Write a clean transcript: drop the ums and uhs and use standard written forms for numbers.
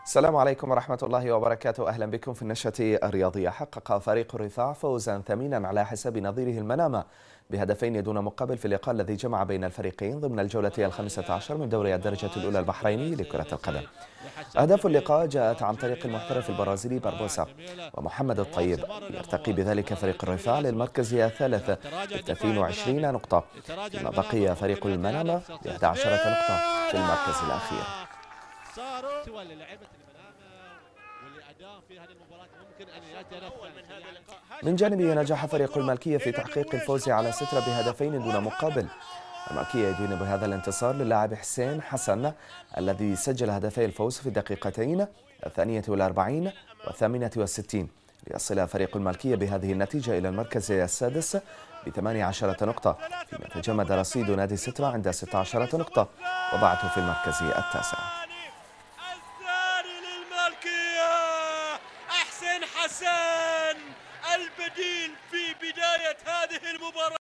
السلام عليكم ورحمة الله وبركاته. أهلا بكم في النشرة الرياضية. حقق فريق الرفاع فوزا ثمينا على حساب نظيره المنامة بهدفين دون مقابل في اللقاء الذي جمع بين الفريقين ضمن الجولة 15 من دوري الدرجة الأولى البحريني لكرة القدم. أهداف اللقاء جاءت عن طريق المحترف البرازيلي باربوسا ومحمد الطيب، يرتقي بذلك فريق الرفاع للمركز الثالث ب 22 نقطة، فيما بقي فريق المنامة ب 11 نقطة في المركز الأخير. صاروا سوى لعيبه المنامه واللي اداهم في هذه المباراه ممكن ان يتنفس. من جانبه نجح فريق الملكية في تحقيق الفوز على سترة بهدفين دون مقابل. الملكية يدين بهذا الانتصار للاعب حسين حسن الذي سجل هدفي الفوز في الدقيقتين 42 و 68 ليصل فريق الملكية بهذه النتيجة إلى المركز السادس ب 18 نقطة، فيما تجمد رصيد نادي سترة عند 16 نقطة وضعته في المركز التاسع. حسين حسن البديل في بداية هذه المباراة.